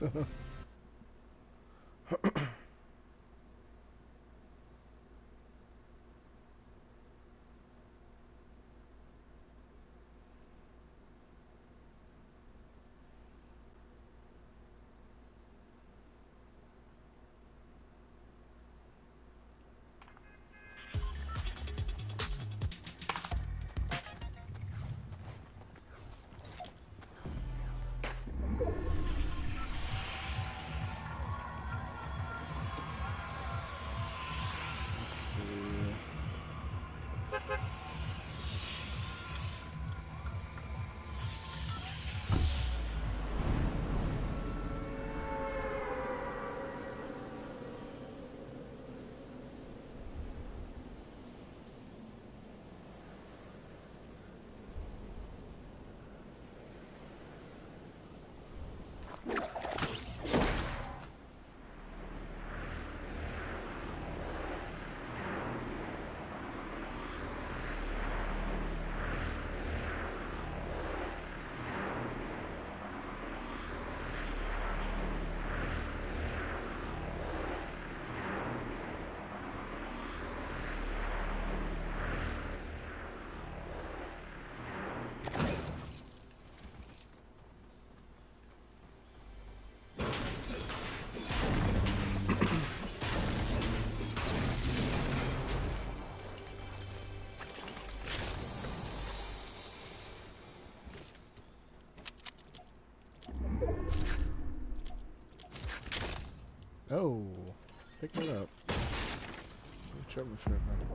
Oh, pick it up. Troubleshooter.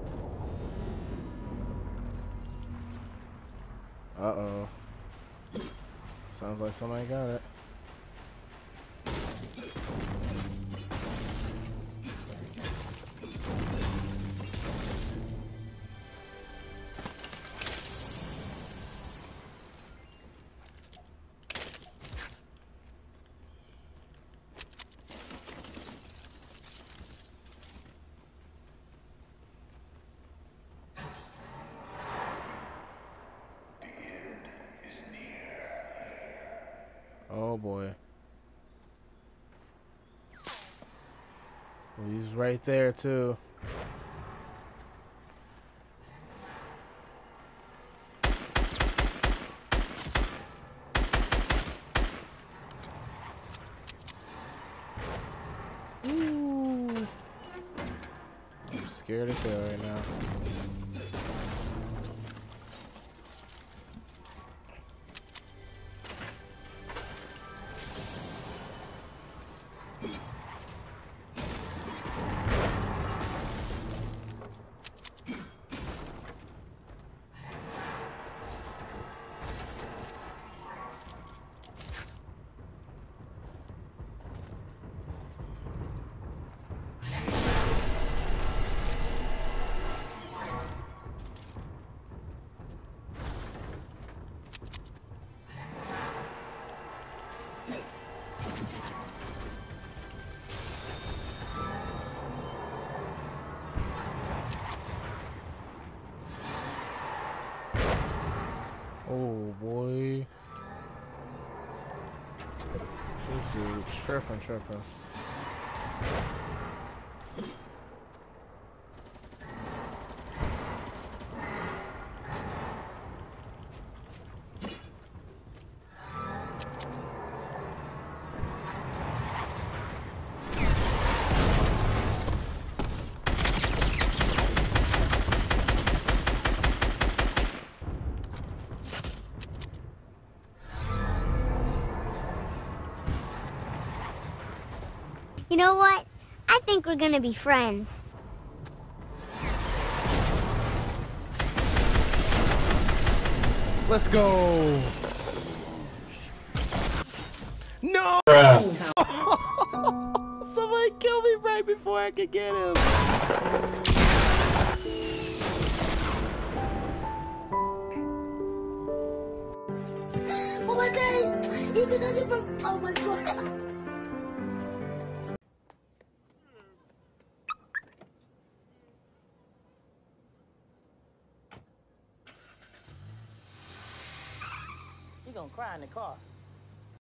Uh-oh. Sounds like somebody got it. Oh boy. Well, he's right there too. Ooh. I'm scared as hell right now. Oh boy. This dude tripping. You know what? I think we're gonna be friends. Let's go. No! Somebody killed me right before I could get him. Oh my god! Oh my god! You're gonna cry in the car.